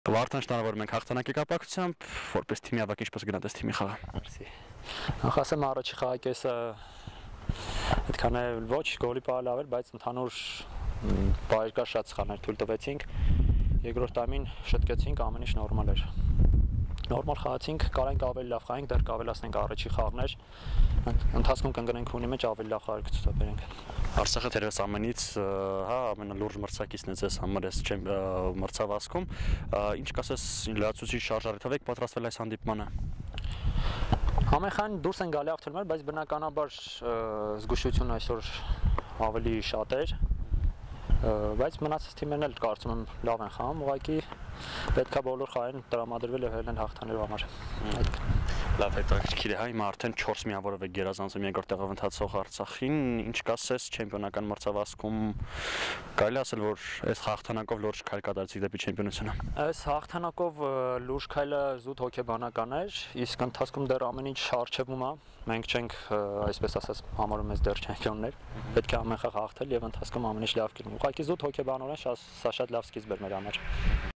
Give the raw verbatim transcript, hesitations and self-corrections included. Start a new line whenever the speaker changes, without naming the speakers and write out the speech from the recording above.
Վարդան շնորհավորում ենք հաղթանակի կապակցությամբ, որպես թիմի ավակ ինչպես գնաց թիմի խաղը։
Մերսի։ Նախ ասեմ առաջի խաղի կեսը այդքան էլ ոչ գոլի պահել էր, բայց ընդհանուր բարեկարգ շատ սխալներ թույլ տվեցինք։ Երկրորդ տայմին շտկեցինք, ամեն ինչ նորմալ էր։ Նորմալ խաղացինք, կարանք ավելի լավ խաղանք, դեռ կավելացնենք առաջի խաղներ։ Ընթացքում կընկնենք ունի մեջ ավելի լավ խաղեր կցուցաբերենք։
Արցախը թերևս ամենից, հա, ամենալուրջ մրցակիցն է ձեզ համար այս մրցավազքում։ Ինչ կասես լրացուցիչ շարժառիթով եք պատրաստվել այս հանդիպմանը։
Ամենքան դուրս են գալի աղթորներ, բայց բնականաբար զգուշությունը այսօր ավելի շատ էր։ Բայց մնացած թիմերն էլ կարծում եմ լավ են խաղում, ուղղակի պետքա բոլոր խաղերին տրամադրվել եւ հելեն հաղթանելու համար։
Լավ հետաքրքիր է, հա, հիմա արդեն չորս միավորով է գերազանցում երկրորդ տեղով ընթացող Արցախին, ինչ կասես չեմպիոնական մրցավազքում կարելի ասել, որ այս հաղթանակով լուրջ քայլ կատարեցիք դեպի չեմպիոնությունը։
Այս հաղթանակով լուրջ քայլը զուտ հոգեբանական էր, իսկ ընթացքում դեռ ամեն ինչ արժևում է։ Մենք չենք, այսպես ասած, համարում ես դեռ չեմպիոններ։ Պետք է ամեն խաղ հաղթել եւ ընթացքում ամեն ինչ լավ կլինի։ Ուղղակի զուտ հոգեբանորեն սա շատ լավ սկիզբ էր մեր համար։